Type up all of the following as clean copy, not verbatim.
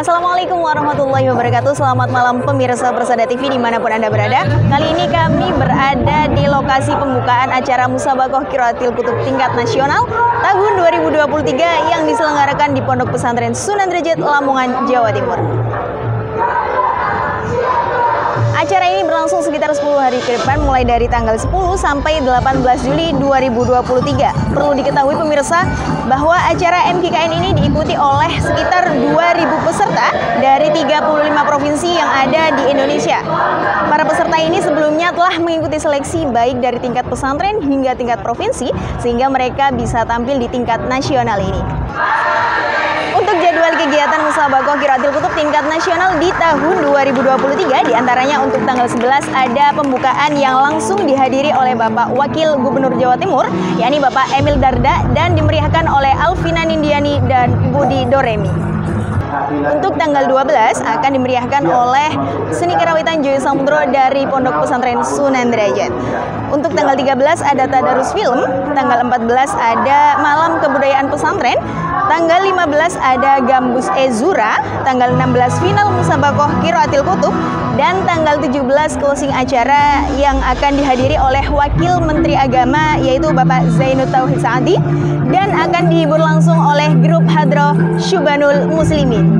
Assalamualaikum warahmatullahi wabarakatuh. Selamat malam pemirsa Persada TV dimanapun Anda berada. Kali ini kami berada di lokasi pembukaan acara Musabaqah Qiraatil Kutub tingkat nasional tahun 2023 yang diselenggarakan di Pondok Pesantren Sunan Derajat, Lamongan, Jawa Timur. Acara ini berlangsung sekitar 10 hari ke depan, mulai dari tanggal 10 sampai 18 Juli 2023. Perlu diketahui pemirsa bahwa acara MQKN ini diikuti oleh sekitar 2.000 peserta dari 35 provinsi yang ada di Indonesia. Para peserta ini sebelumnya telah mengikuti seleksi baik dari tingkat pesantren hingga tingkat provinsi, sehingga mereka bisa tampil di tingkat nasional ini. Untuk jadwal kegiatan Musabaqah Qiraatil Kutub tingkat nasional di tahun 2023, diantaranya untuk tanggal 11 ada pembukaan yang langsung dihadiri oleh Bapak Wakil Gubernur Jawa Timur, yakni Bapak Emil Dardak, dan dimeriahkan oleh Alvina Nindiani dan Budi Doremi. Untuk tanggal 12 akan dimeriahkan oleh Seni Karawitan Joyo Samudro dari Pondok Pesantren Sunan Derajat. Untuk tanggal 13 ada Tadarus Film, tanggal 14 ada Malam Kebudayaan Pesantren, tanggal 15 ada Gambus Ezura, tanggal 16 final Musabaqah Qiraatil Kutub, dan tanggal 17 closing acara yang akan dihadiri oleh Wakil Menteri Agama yaitu Bapak Zainud Tauhid Saadi, dan akan dihibur langsung oleh grup Hadroh Syubanul Muslimin.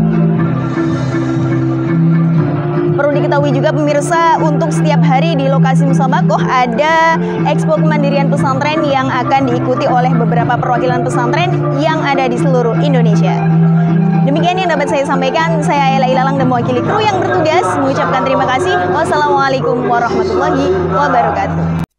Perlu diketahui juga pemirsa, untuk setiap hari di lokasi Musabaqah ada Expo Kemandirian Pesantren yang akan diikuti oleh beberapa perwakilan pesantren yang ada di seluruh Indonesia. Demikian yang dapat saya sampaikan. Saya Ella Ilalang dan mewakili kru yang bertugas mengucapkan terima kasih. Wassalamualaikum warahmatullahi wabarakatuh.